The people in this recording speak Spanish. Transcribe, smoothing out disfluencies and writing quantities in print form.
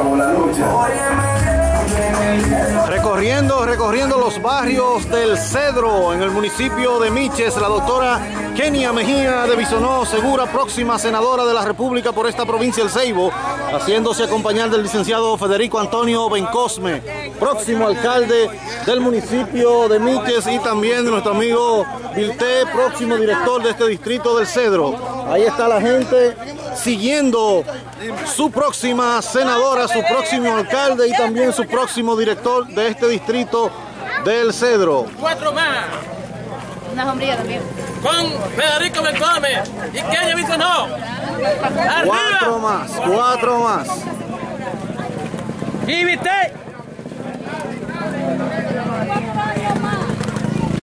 acabó la lucha. Recorriendo los barrios del Cedro en el municipio de Miches, la doctora Kenia Mejía de Bisonó Segura, próxima senadora de la República por esta provincia del Ceibo, haciéndose acompañar del licenciado Federico Antonio Bencosme, próximo alcalde del municipio de Miches, y también de nuestro amigo Vilté, próximo director de este distrito del Cedro. Ahí está la gente siguiendo su próxima senadora, su próximo alcalde y también su próximo director de este distrito del Cedro. 4 más. Una sombrilla también. Con Federico Bencosme y Kenia Bisonó. 4 más. Y Vilté.